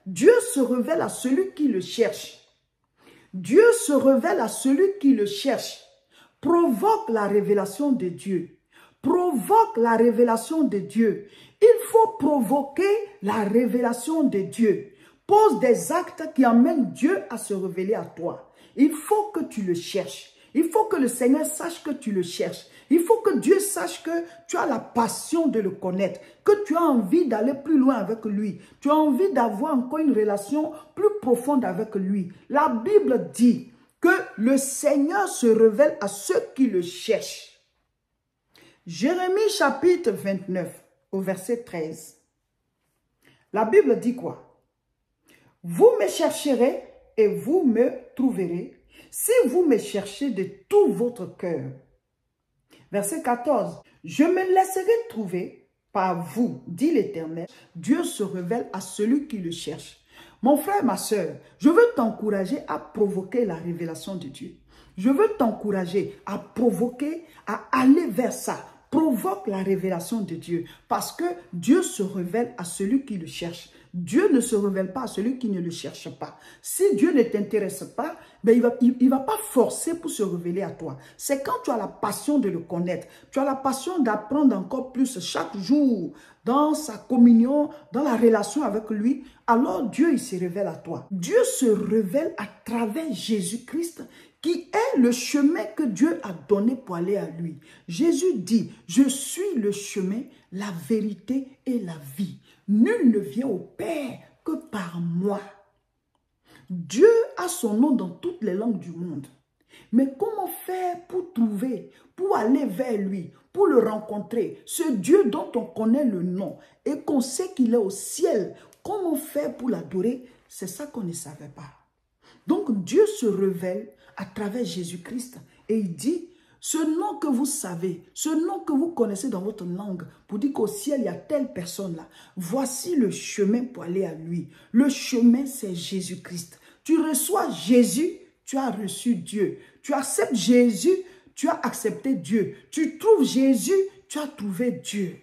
Dieu se révèle à celui qui le cherche. Dieu se révèle à celui qui le cherche. Provoque la révélation de Dieu. Provoque la révélation de Dieu. Il faut provoquer la révélation de Dieu. Pose des actes qui amènent Dieu à se révéler à toi. Il faut que tu le cherches. Il faut que le Seigneur sache que tu le cherches. Il faut que Dieu sache que tu as la passion de le connaître, que tu as envie d'aller plus loin avec lui. Tu as envie d'avoir encore une relation plus profonde avec lui. La Bible dit que le Seigneur se révèle à ceux qui le cherchent. Jérémie chapitre 29 au verset 13. La Bible dit quoi? Vous me chercherez et vous me trouverez si vous me cherchez de tout votre cœur. Verset 14. Je me laisserai trouver par vous, dit l'Éternel. Dieu se révèle à celui qui le cherche. Mon frère, ma soeur, je veux t'encourager à provoquer la révélation de Dieu. Je veux t'encourager à provoquer, à aller vers ça. Provoque la révélation de Dieu parce que Dieu se révèle à celui qui le cherche. Dieu ne se révèle pas à celui qui ne le cherche pas. Si Dieu ne t'intéresse pas, ben il va pas forcer pour se révéler à toi. C'est quand tu as la passion de le connaître, tu as la passion d'apprendre encore plus chaque jour dans sa communion, dans la relation avec lui, alors Dieu il se révèle à toi. Dieu se révèle à travers Jésus-Christ qui est le chemin que Dieu a donné pour aller à lui. Jésus dit, je suis le chemin, la vérité et la vie. Nul ne vient au Père que par moi. Dieu a son nom dans toutes les langues du monde. Mais comment faire pour trouver, pour aller vers lui, pour le rencontrer, ce Dieu dont on connaît le nom et qu'on sait qu'il est au ciel, comment faire pour l'adorer? C'est ça qu'on ne savait pas. Donc Dieu se révèle à travers Jésus-Christ et il dit, ce nom que vous savez, ce nom que vous connaissez dans votre langue, pour dire qu'au ciel, il y a telle personne-là. Voici le chemin pour aller à lui. Le chemin, c'est Jésus-Christ. Tu reçois Jésus, tu as reçu Dieu. Tu acceptes Jésus, tu as accepté Dieu. Tu trouves Jésus, tu as trouvé Dieu.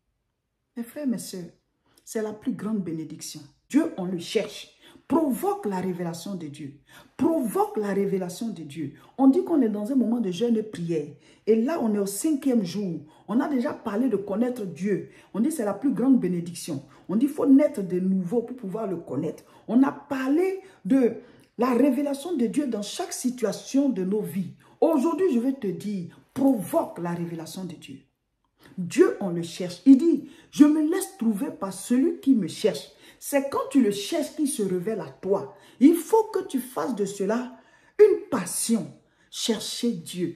Mes frères, mes sœurs, c'est la plus grande bénédiction. Dieu, on le cherche. Provoque la révélation de Dieu. Provoque la révélation de Dieu. On dit qu'on est dans un moment de jeûne et prière. Et là, on est au 5e jour. On a déjà parlé de connaître Dieu. On dit que c'est la plus grande bénédiction. On dit qu'il faut naître de nouveau pour pouvoir le connaître. On a parlé de la révélation de Dieu dans chaque situation de nos vies. Aujourd'hui, je vais te dire, provoque la révélation de Dieu. Dieu, on le cherche. Il dit, je me laisse trouver par celui qui me cherche. C'est quand tu le cherches qu'il se révèle à toi. Il faut que tu fasses de cela une passion. Chercher Dieu.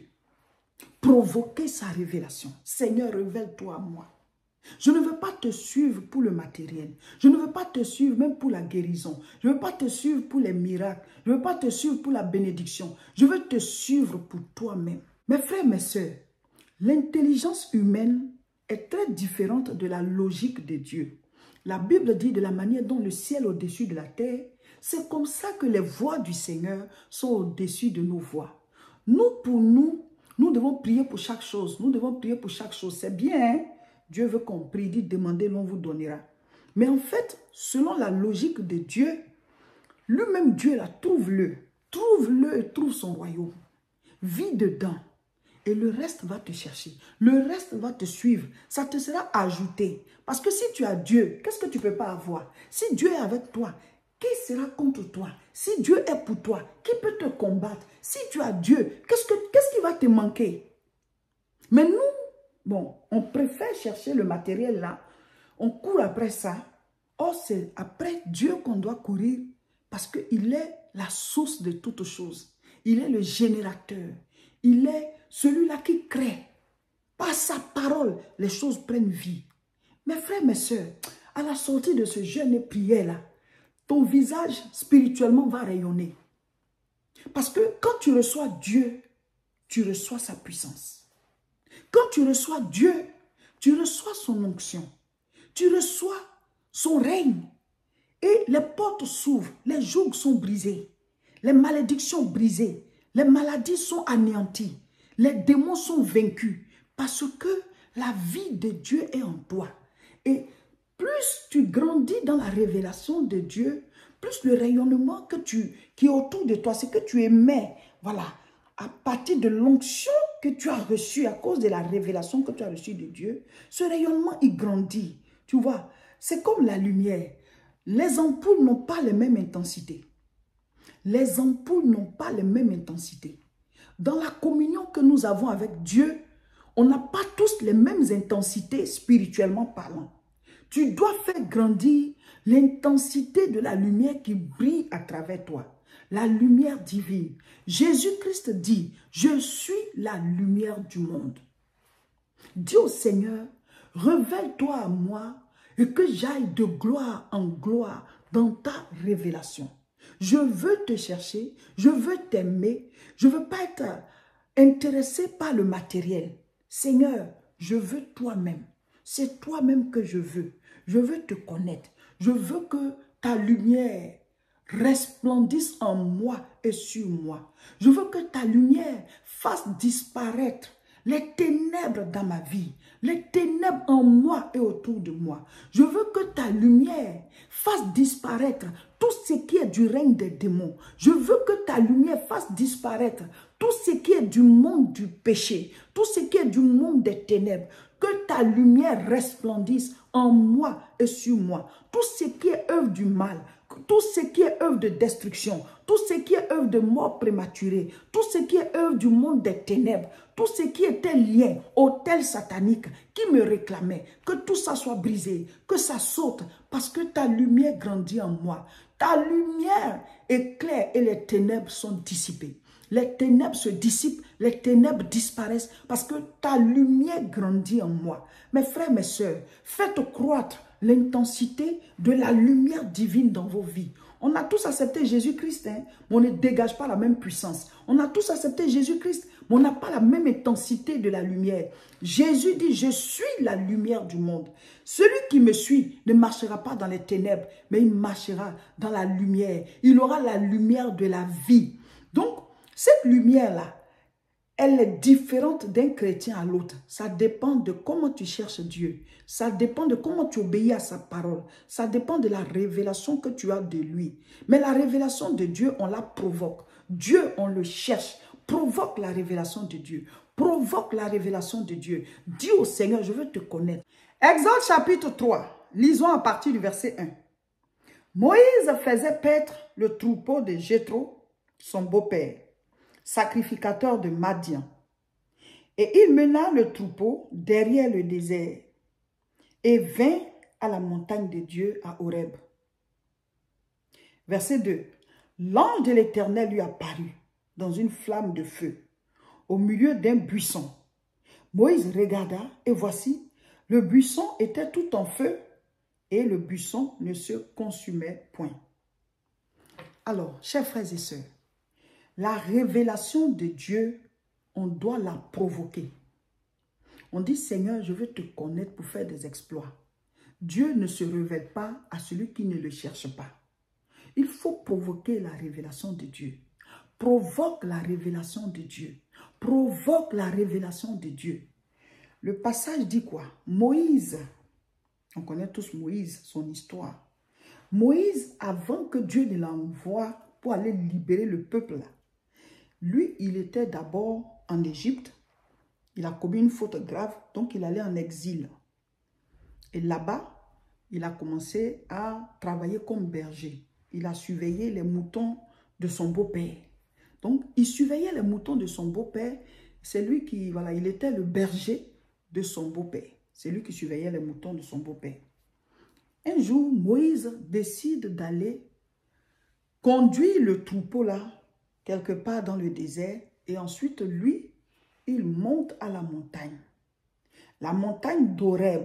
Provoquer sa révélation. Seigneur, révèle-toi à moi. Je ne veux pas te suivre pour le matériel. Je ne veux pas te suivre même pour la guérison. Je ne veux pas te suivre pour les miracles. Je ne veux pas te suivre pour la bénédiction. Je veux te suivre pour toi-même. Mes frères, mes sœurs, l'intelligence humaine est très différente de la logique de Dieu. La Bible dit de la manière dont le ciel est au-dessus de la terre, c'est comme ça que les voies du Seigneur sont au-dessus de nos voies. Nous, pour nous devons prier pour chaque chose. Nous devons prier pour chaque chose. C'est bien, hein? Dieu veut qu'on prie, dit demandez, l'on vous donnera. Mais en fait, selon la logique de Dieu, lui-même Dieu là, trouve-le et trouve son royaume. Vis dedans. Et le reste va te chercher. Le reste va te suivre. Ça te sera ajouté. Parce que si tu as Dieu, qu'est-ce que tu ne peux pas avoir? Si Dieu est avec toi, qui sera contre toi? Si Dieu est pour toi, qui peut te combattre? Si tu as Dieu, qu'est-ce qui va te manquer? Mais nous, bon, on préfère chercher le matériel là. On court après ça. Or, c'est après Dieu qu'on doit courir parce qu'il est la source de toutes choses. Il est le générateur. Il est celui-là qui crée. Par sa parole, les choses prennent vie. Mes frères, mes sœurs, à la sortie de ce jeûne et prière-là, ton visage spirituellement va rayonner. Parce que quand tu reçois Dieu, tu reçois sa puissance. Quand tu reçois Dieu, tu reçois son onction. Tu reçois son règne. Et les portes s'ouvrent, les jougs sont brisés, les malédictions brisées, les maladies sont anéanties. Les démons sont vaincus parce que la vie de Dieu est en toi. Et plus tu grandis dans la révélation de Dieu, plus le rayonnement qui est autour de toi, ce que tu émets, voilà, à partir de l'onction que tu as reçue à cause de la révélation que tu as reçue de Dieu, ce rayonnement, il grandit. Tu vois, c'est comme la lumière. Les ampoules n'ont pas les mêmes intensités. Les ampoules n'ont pas les mêmes intensités. Dans la communion que nous avons avec Dieu, on n'a pas tous les mêmes intensités spirituellement parlant. Tu dois faire grandir l'intensité de la lumière qui brille à travers toi. La lumière divine. Jésus-Christ dit, je suis la lumière du monde. Dis au Seigneur, révèle-toi à moi et que j'aille de gloire en gloire dans ta révélation. Je veux te chercher, je veux t'aimer, je ne veux pas être intéressé par le matériel. Seigneur, je veux toi-même. C'est toi-même que je veux. Je veux te connaître. Je veux que ta lumière resplendisse en moi et sur moi. Je veux que ta lumière fasse disparaître les ténèbres dans ma vie, les ténèbres en moi et autour de moi. Je veux que ta lumière fasse disparaître tout ce qui est du règne des démons. Je veux que ta lumière fasse disparaître tout ce qui est du monde du péché, tout ce qui est du monde des ténèbres. Que ta lumière resplendisse en moi et sur moi. Tout ce qui est œuvre du mal, tout ce qui est œuvre de destruction, tout ce qui est œuvre de mort prématurée, tout ce qui est œuvre du monde des ténèbres, tout ce qui était lien au tel satanique qui me réclamait, que tout ça soit brisé, que ça saute, parce que ta lumière grandit en moi. Ta lumière éclaire et les ténèbres sont dissipées. Les ténèbres se dissipent, les ténèbres disparaissent parce que ta lumière grandit en moi. Mes frères, mes sœurs, faites croître l'intensité de la lumière divine dans vos vies. On a tous accepté Jésus-Christ, hein, mais on ne dégage pas la même puissance. On a tous accepté Jésus-Christ, mais on n'a pas la même intensité de la lumière. Jésus dit, je suis la lumière du monde. Celui qui me suit ne marchera pas dans les ténèbres, mais il marchera dans la lumière. Il aura la lumière de la vie. Donc, cette lumière-là, elle est différente d'un chrétien à l'autre. Ça dépend de comment tu cherches Dieu. Ça dépend de comment tu obéis à sa parole. Ça dépend de la révélation que tu as de lui. Mais la révélation de Dieu, on la provoque. Dieu, on le cherche. Provoque la révélation de Dieu. Provoque la révélation de Dieu. Dis au Seigneur, je veux te connaître. Exode chapitre 3. Lisons à partir du verset 1. Moïse faisait paître le troupeau de Jéthro, son beau-père, sacrificateur de Madian. Et il mena le troupeau derrière le désert et vint à la montagne de Dieu à Horeb. Verset 2. L'ange de l'Éternel lui apparut dans une flamme de feu au milieu d'un buisson. Moïse regarda et voici, le buisson était tout en feu et le buisson ne se consumait point. Alors, chers frères et sœurs, la révélation de Dieu, on doit la provoquer. On dit, Seigneur, je veux te connaître pour faire des exploits. Dieu ne se révèle pas à celui qui ne le cherche pas. Il faut provoquer la révélation de Dieu. Provoque la révélation de Dieu. Provoque la révélation de Dieu. Le passage dit quoi? Moïse, on connaît tous Moïse, son histoire. Moïse, avant que Dieu ne l'envoie pour aller libérer le peuple là, lui, il était d'abord en Égypte. Il a commis une faute grave, donc il allait en exil. Et là-bas, il a commencé à travailler comme berger. Il a surveillé les moutons de son beau-père. Donc, il surveillait les moutons de son beau-père. C'est lui qui, voilà, il était le berger de son beau-père. C'est lui qui surveillait les moutons de son beau-père. Un jour, Moïse décide d'aller conduire le troupeau là, quelque part dans le désert, et ensuite, lui, il monte à la montagne. La montagne d'Horeb.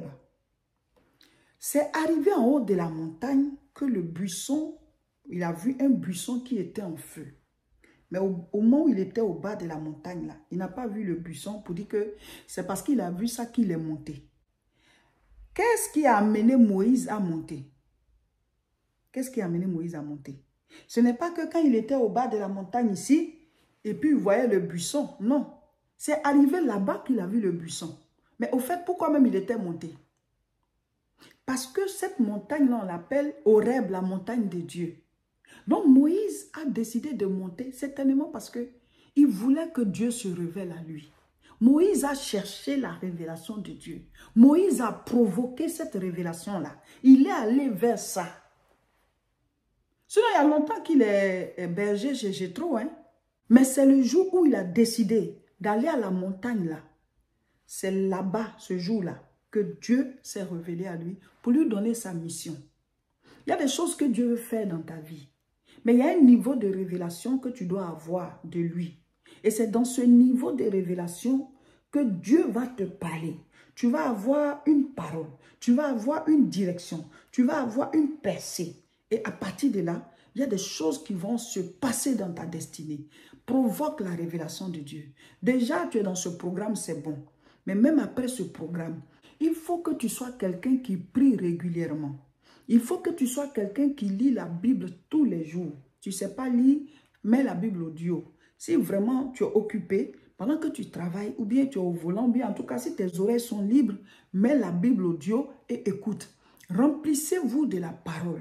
C'est arrivé en haut de la montagne que le buisson, il a vu un buisson qui était en feu. Mais au moment où il était au bas de la montagne, là, il n'a pas vu le buisson pour dire que c'est parce qu'il a vu ça qu'il est monté. Qu'est-ce qui a amené Moïse à monter? Qu'est-ce qui a amené Moïse à monter? Ce n'est pas que quand il était au bas de la montagne ici, et puis il voyait le buisson. Non. C'est arrivé là-bas qu'il a vu le buisson. Mais au fait, pourquoi même il était monté? Parce que cette montagne-là, on l'appelle Horeb, la montagne de Dieu. Donc Moïse a décidé de monter certainement parce qu'il voulait que Dieu se révèle à lui. Moïse a cherché la révélation de Dieu. Moïse a provoqué cette révélation-là. Il est allé vers ça. Sinon, il y a longtemps qu'il est berger chez Jéthro, hein. Mais c'est le jour où il a décidé d'aller à la montagne là. C'est là-bas, ce jour-là, que Dieu s'est révélé à lui pour lui donner sa mission. Il y a des choses que Dieu veut faire dans ta vie. Mais il y a un niveau de révélation que tu dois avoir de lui. Et c'est dans ce niveau de révélation que Dieu va te parler. Tu vas avoir une parole, tu vas avoir une direction, tu vas avoir une percée. Et à partir de là, il y a des choses qui vont se passer dans ta destinée. Provoque la révélation de Dieu. Déjà, tu es dans ce programme, c'est bon. Mais même après ce programme, il faut que tu sois quelqu'un qui prie régulièrement. Il faut que tu sois quelqu'un qui lit la Bible tous les jours. Tu ne sais pas lire, mets la Bible audio. Si vraiment tu es occupé, pendant que tu travailles, ou bien tu es au volant, ou bien en tout cas si tes oreilles sont libres, mets la Bible audio et écoute. Remplissez-vous de la parole.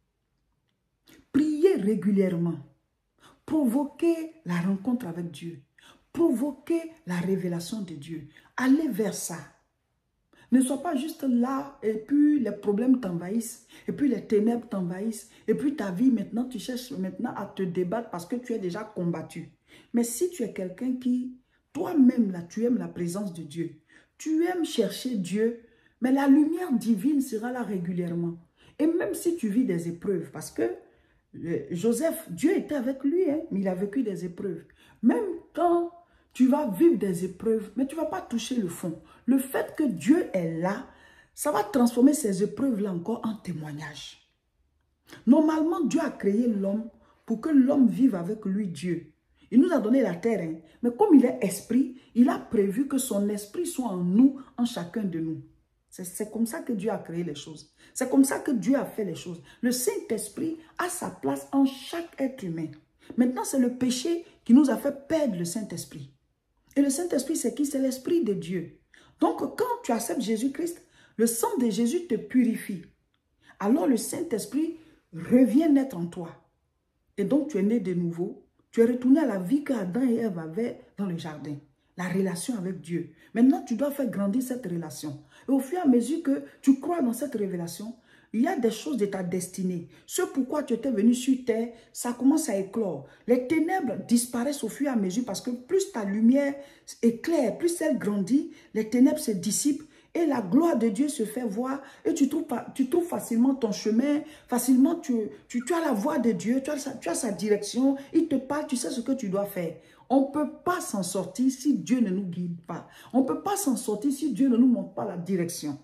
Priez régulièrement. Provoquez la rencontre avec Dieu. Provoquez la révélation de Dieu. Allez vers ça. Ne sois pas juste là et puis les problèmes t'envahissent, et puis les ténèbres t'envahissent, et puis ta vie maintenant, tu cherches maintenant à te débattre parce que tu es déjà combattu. Mais si tu es quelqu'un qui, toi-même là, tu aimes la présence de Dieu, tu aimes chercher Dieu, mais la lumière divine sera là régulièrement. Et même si tu vis des épreuves, parce que Joseph, Dieu était avec lui, hein, mais il a vécu des épreuves. Même quand tu vas vivre des épreuves, mais tu ne vas pas toucher le fond. Le fait que Dieu est là, ça va transformer ces épreuves-là encore en témoignage. Normalement, Dieu a créé l'homme pour que l'homme vive avec lui, Dieu. Il nous a donné la terre, hein, mais comme il est esprit, il a prévu que son esprit soit en nous, en chacun de nous. C'est comme ça que Dieu a créé les choses. C'est comme ça que Dieu a fait les choses. Le Saint-Esprit a sa place en chaque être humain. Maintenant, c'est le péché qui nous a fait perdre le Saint-Esprit. Et le Saint-Esprit, c'est qui? C'est l'Esprit de Dieu. Donc, quand tu acceptes Jésus-Christ, le sang de Jésus te purifie. Alors, le Saint-Esprit revient naître en toi. Et donc, tu es né de nouveau. Tu es retourné à la vie qu'Adam et Ève avaient dans le jardin. La relation avec Dieu. Maintenant, tu dois faire grandir cette relation. Et au fur et à mesure que tu crois dans cette révélation, il y a des choses de ta destinée. Ce pourquoi tu étais venu sur terre, ça commence à éclore. Les ténèbres disparaissent au fur et à mesure parce que plus ta lumière éclaire, plus elle grandit, les ténèbres se dissipent et la gloire de Dieu se fait voir et tu trouves facilement ton chemin, facilement tu as la voix de Dieu, tu as sa direction, il te parle, tu sais ce que tu dois faire. On ne peut pas s'en sortir si Dieu ne nous guide pas. On ne peut pas s'en sortir si Dieu ne nous montre pas la direction.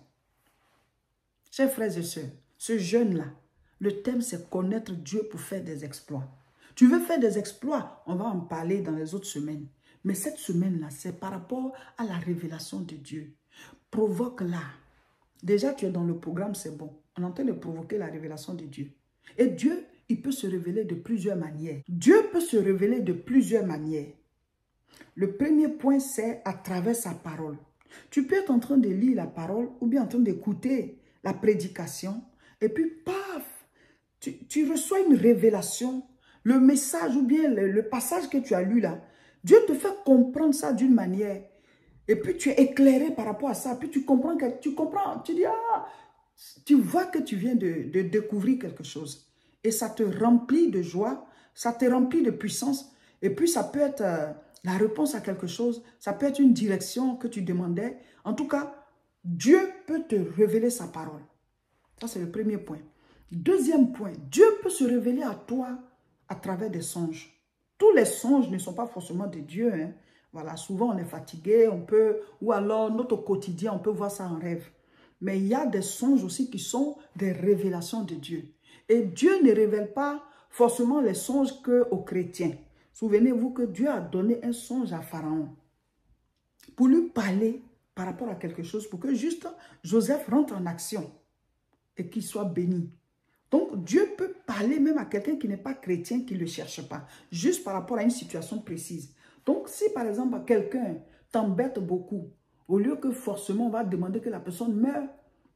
Chers frères et sœurs, ce jeûne-là, le thème c'est connaître Dieu pour faire des exploits. Tu veux faire des exploits, on va en parler dans les autres semaines. Mais cette semaine-là, c'est par rapport à la révélation de Dieu. Provoque-la. Déjà, tu es dans le programme, c'est bon. On est en train de provoquer la révélation de Dieu. Et Dieu, il peut se révéler de plusieurs manières. Dieu peut se révéler de plusieurs manières. Le premier point, c'est à travers sa parole. Tu peux être en train de lire la parole ou bien en train d'écouter la prédication. Et puis, paf, tu reçois une révélation. Le message ou bien le passage que tu as lu là, Dieu te fait comprendre ça d'une manière. Et puis, tu es éclairé par rapport à ça. Puis, tu comprends, tu dis, ah, tu vois que tu viens de découvrir quelque chose. Et ça te remplit de joie, ça te remplit de puissance. Et puis, ça peut être la réponse à quelque chose. Ça peut être une direction que tu demandais. En tout cas, Dieu peut te révéler sa parole. Ça, c'est le premier point. Deuxième point, Dieu peut se révéler à toi à travers des songes. Tous les songes ne sont pas forcément de Dieu, hein. Voilà, souvent on est fatigué, ou alors notre quotidien, on peut voir ça en rêve. Mais il y a des songes aussi qui sont des révélations de Dieu. Et Dieu ne révèle pas forcément les songes qu'aux chrétiens. Souvenez-vous que Dieu a donné un songe à Pharaon pour lui parler par rapport à quelque chose, pour que juste Joseph rentre en action et qu'il soit béni. Donc Dieu peut parler même à quelqu'un qui n'est pas chrétien, qui ne le cherche pas, juste par rapport à une situation précise. Donc si par exemple quelqu'un t'embête beaucoup, au lieu que forcément on va demander que la personne meure,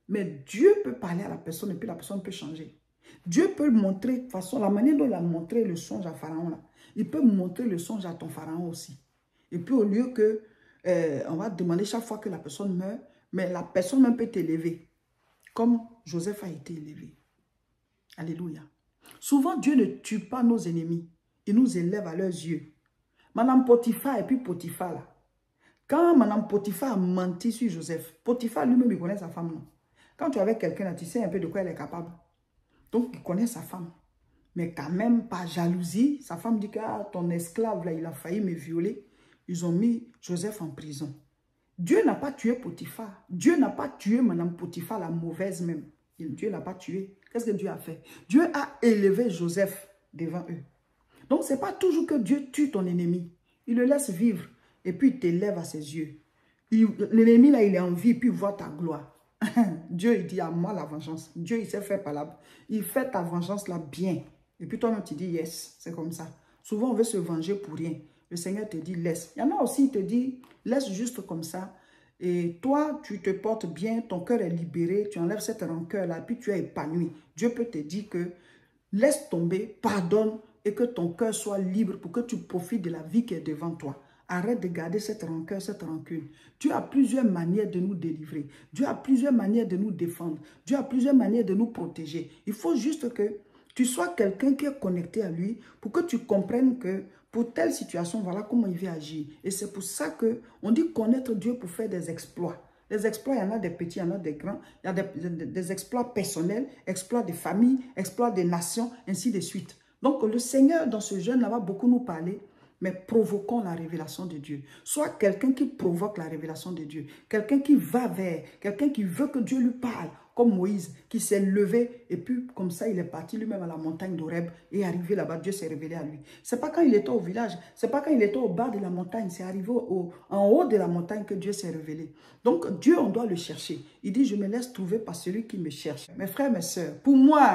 Mais Dieu peut parler à la personne et puis la personne peut changer. Dieu peut montrer, de toute façon, la manière dont il a montré le songe à Pharaon, là, il peut montrer le songe à ton Pharaon aussi. Et puis au lieu que, on va demander chaque fois que la personne meurt, mais la personne même peut t'élever, comme Joseph a été élevé. Alléluia. Souvent, Dieu ne tue pas nos ennemis. Il nous élève à leurs yeux. Madame Potiphar et puis Potiphar, là. Quand Madame Potiphar a menti sur Joseph, Potiphar lui-même, il connaît sa femme, non? Quand tu es avec quelqu'un, tu sais un peu de quoi elle est capable. Donc, il connaît sa femme. Mais quand même, par jalousie, sa femme dit que ton esclave, là, il a failli me violer. Ils ont mis Joseph en prison. Dieu n'a pas tué Potiphar. Dieu n'a pas tué Madame Potiphar, la mauvaise même. Dieu n'a pas tué. Qu'est-ce que Dieu a fait? Dieu a élevé Joseph devant eux. Donc, ce n'est pas toujours que Dieu tue ton ennemi. Il le laisse vivre et puis il t'élève à ses yeux. L'ennemi, là, il est en vie puis il voit ta gloire. Dieu, il dit à moi la vengeance. Dieu, il sait faire palable. Il fait ta vengeance là bien. Et puis toi-même, tu dis yes. C'est comme ça. Souvent, on veut se venger pour rien. Le Seigneur te dit laisse. Il y en a aussi, il te dit laisse juste comme ça. Et toi, tu te portes bien, ton cœur est libéré, tu enlèves cette rancœur-là, puis tu es épanoui. Dieu peut te dire que laisse tomber, pardonne et que ton cœur soit libre pour que tu profites de la vie qui est devant toi. Arrête de garder cette rancœur, cette rancune. Dieu a plusieurs manières de nous délivrer. Dieu a plusieurs manières de nous défendre. Dieu a plusieurs manières de nous protéger. Il faut juste que tu sois quelqu'un qui est connecté à lui pour que tu comprennes que pour telle situation, voilà comment il va agir. Et c'est pour ça qu'on dit connaître Dieu pour faire des exploits. Les exploits, il y en a des petits, il y en a des grands. Il y a des exploits personnels, exploits de famille, exploits des nations, ainsi de suite. Donc le Seigneur, dans ce jeûne-là, va beaucoup nous parler, mais provoquons la révélation de Dieu. Sois quelqu'un qui provoque la révélation de Dieu. Quelqu'un qui va vers, quelqu'un qui veut que Dieu lui parle. Comme Moïse, qui s'est levé et puis comme ça, il est parti lui-même à la montagne d'Horeb et arrivé là-bas, Dieu s'est révélé à lui. Ce n'est pas quand il était au village, ce n'est pas quand il était au bas de la montagne, c'est arrivé en haut de la montagne que Dieu s'est révélé. Donc Dieu, on doit le chercher. Il dit, je me laisse trouver par celui qui me cherche. Mes frères, mes sœurs, pour moi,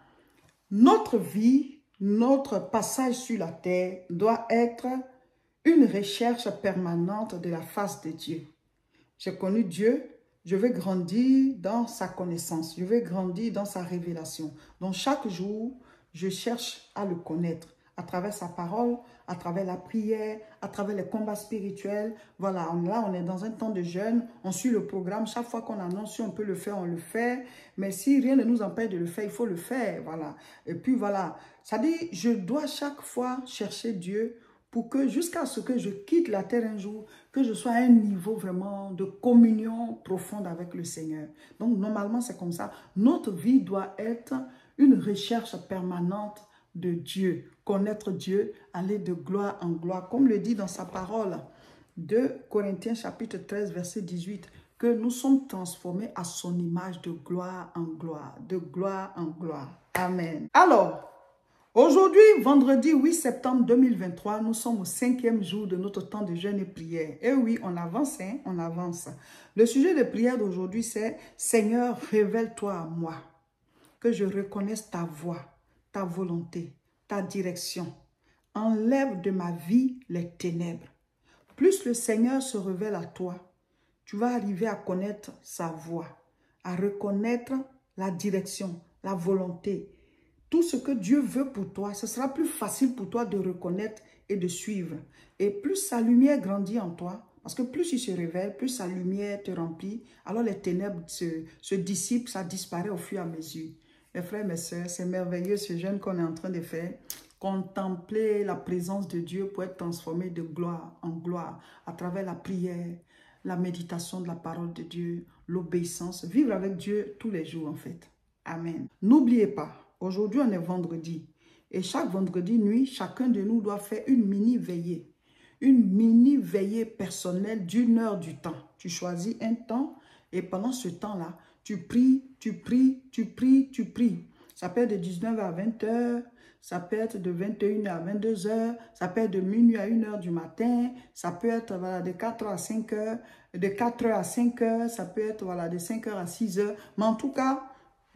notre vie, notre passage sur la terre doit être une recherche permanente de la face de Dieu. J'ai connu Dieu. Je veux grandir dans sa connaissance. Je veux grandir dans sa révélation. Donc, chaque jour, je cherche à le connaître à travers sa parole, à travers la prière, à travers les combats spirituels. Voilà, là, on est dans un temps de jeûne. On suit le programme. Chaque fois qu'on annonce, si on peut le faire, on le fait. Mais si rien ne nous empêche de le faire, il faut le faire. Voilà. Et puis, voilà. Ça dit, je dois chaque fois chercher Dieu pour que jusqu'à ce que je quitte la terre un jour, que je sois à un niveau vraiment de communion profonde avec le Seigneur. Donc, normalement, c'est comme ça. Notre vie doit être une recherche permanente de Dieu. Connaître Dieu, aller de gloire en gloire. Comme le dit dans sa parole, 2 Corinthiens chapitre 13, verset 18, que nous sommes transformés à son image de gloire en gloire. De gloire en gloire. Amen. Alors, aujourd'hui, vendredi 8 septembre 2023, nous sommes au 5e jour de notre temps de jeûne et prière. Et oui, on avance, hein, on avance. Le sujet de prière d'aujourd'hui, c'est « Seigneur, révèle-toi à moi, que je reconnaisse ta voix, ta volonté, ta direction. Enlève de ma vie les ténèbres. » Plus le Seigneur se révèle à toi, tu vas arriver à connaître sa voix, à reconnaître la direction, la volonté. Tout ce que Dieu veut pour toi, ce sera plus facile pour toi de reconnaître et de suivre. Et plus sa lumière grandit en toi, parce que plus il se révèle, plus sa lumière te remplit, alors les ténèbres se dissipent, ça disparaît au fur et à mesure. Mes frères, mes sœurs, c'est merveilleux ce jeûne qu'on est en train de faire. Contempler la présence de Dieu pour être transformé de gloire en gloire à travers la prière, la méditation de la parole de Dieu, l'obéissance. Vivre avec Dieu tous les jours en fait. Amen. N'oubliez pas, aujourd'hui on est vendredi. Et chaque vendredi nuit, chacun de nous doit faire une mini-veillée. Une mini-veillée personnelle d'1 heure du temps. Tu choisis un temps et pendant ce temps-là, tu pries, tu pries, tu pries, tu pries. Ça peut être de 19h à 20h, ça peut être de 21h à 22h, ça peut être de minuit à 1h du matin, ça peut être voilà, de 4h à 5h, de 4h à 5h, ça peut être voilà, de 5h à 6h. Mais en tout cas,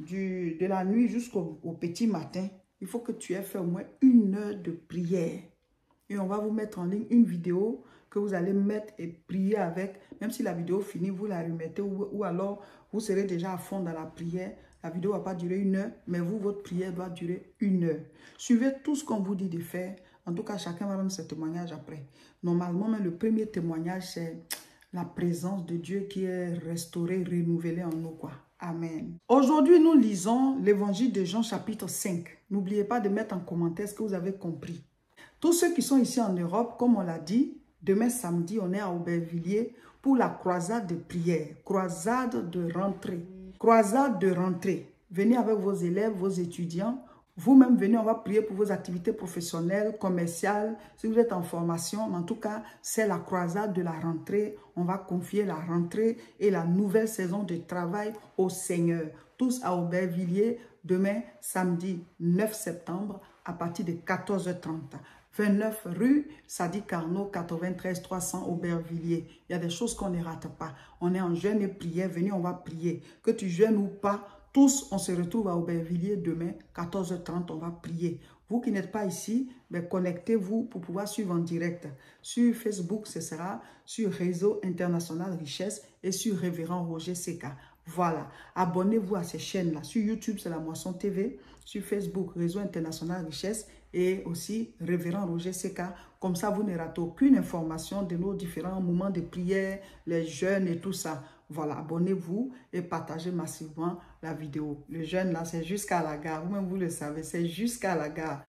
de la nuit jusqu'au petit matin, il faut que tu aies fait au moins 1 heure de prière. Et on va vous mettre en ligne une vidéo que vous allez mettre et prier avec. Même si la vidéo finit, vous la remettez ou alors vous serez déjà à fond dans la prière. La vidéo ne va pas durer 1 heure, mais vous, votre prière doit durer 1 heure. Suivez tout ce qu'on vous dit de faire. En tout cas, chacun va rendre ce témoignage après. Normalement, même le premier témoignage, c'est la présence de Dieu qui est restaurée, renouvelée en nous, quoi. Amen. Aujourd'hui, nous lisons l'évangile de Jean chapitre 5. N'oubliez pas de mettre en commentaire ce que vous avez compris. Tous ceux qui sont ici en Europe, comme on l'a dit, demain samedi, on est à Aubervilliers pour la croisade de prière, croisade de rentrée. Croisade de rentrée. Venez avec vos élèves, vos étudiants. Vous-même, venez, on va prier pour vos activités professionnelles, commerciales, si vous êtes en formation. Mais en tout cas, c'est la croisade de la rentrée. On va confier la rentrée et la nouvelle saison de travail au Seigneur. Tous à Aubervilliers, demain, samedi 9 septembre, à partir de 14h30. 29 rue Sadi Carnot, 93 300 Aubervilliers. Il y a des choses qu'on ne rate pas. On est en jeûne et prière. Venez, on va prier. Que tu jeûnes ou pas, tous, on se retrouve à Aubervilliers demain, 14h30, on va prier. Vous qui n'êtes pas ici, ben, connectez-vous pour pouvoir suivre en direct. Sur Facebook, ce sera sur Réseau International Richesse et sur Révérend Roger Seka. Voilà, abonnez-vous à ces chaînes-là. Sur YouTube, c'est La Moisson TV. Sur Facebook, Réseau International Richesse et aussi Révérend Roger Seka. Comme ça, vous ne ratez aucune information de nos différents moments de prière, les jeûnes et tout ça. Voilà, abonnez-vous et partagez massivement la vidéo. Le jeûne là, c'est jusqu'à la gare. Vous-même, vous le savez, c'est jusqu'à la gare.